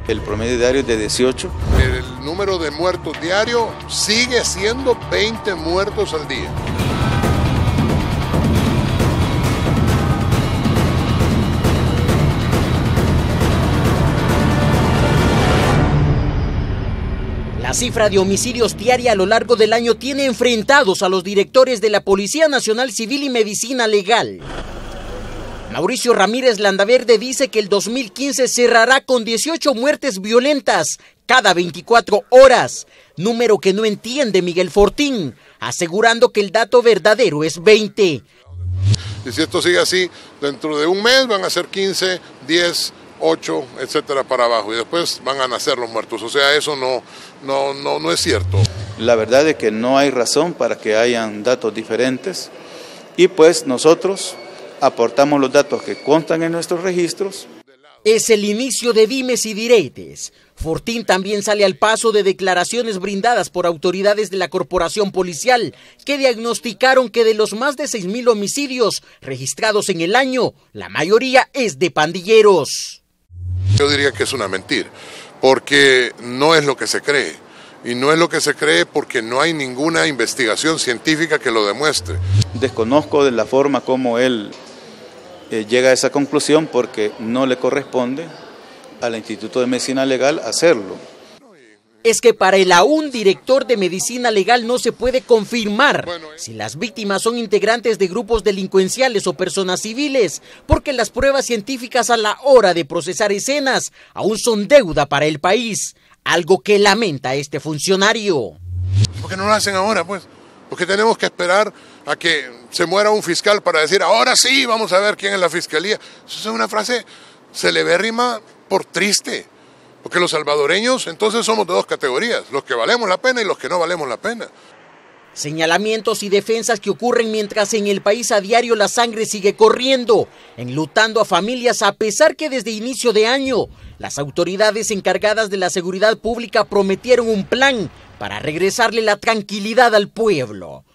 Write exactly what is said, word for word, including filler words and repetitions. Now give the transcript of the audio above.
El promedio diario es de dieciocho. El número de muertos diario sigue siendo veinte muertos al día. La cifra de homicidios diaria a lo largo del año tiene enfrentados a los directores de la Policía Nacional Civil y Medicina Legal. Mauricio Ramírez Landaverde dice que el dos mil quince cerrará con dieciocho muertes violentas cada veinticuatro horas, número que no entiende Miguel Fortín, asegurando que el dato verdadero es veinte. Y si esto sigue así, dentro de un mes van a ser quince, diez, ocho, etcétera, para abajo, y después van a nacer los muertos. O sea, eso no, no, no, no es cierto. La verdad es que no hay razón para que hayan datos diferentes, y pues nosotros aportamos los datos que constan en nuestros registros. Es el inicio de dimes y diretes. Fortín también sale al paso de declaraciones brindadas por autoridades de la corporación policial que diagnosticaron que de los más de seis mil homicidios registrados en el año, la mayoría es de pandilleros. Yo diría que es una mentira, porque no es lo que se cree. Y no es lo que se cree porque no hay ninguna investigación científica que lo demuestre. Desconozco de la forma como él eh, llega a esa conclusión, porque no le corresponde al Instituto de Medicina Legal hacerlo. Es que para el aún director de Medicina Legal no se puede confirmar si las víctimas son integrantes de grupos delincuenciales o personas civiles, porque las pruebas científicas a la hora de procesar escenas aún son deuda para el país, algo que lamenta este funcionario. ¿Por qué no lo hacen ahora, pues? Porque tenemos que esperar a que se muera un fiscal para decir, ahora sí, vamos a ver quién es la fiscalía. Eso es una frase celebérrima por triste. Porque los salvadoreños entonces somos de dos categorías, los que valemos la pena y los que no valemos la pena. Señalamientos y defensas que ocurren mientras en el país a diario la sangre sigue corriendo, enlutando a familias a pesar que desde inicio de año las autoridades encargadas de la seguridad pública prometieron un plan para regresarle la tranquilidad al pueblo.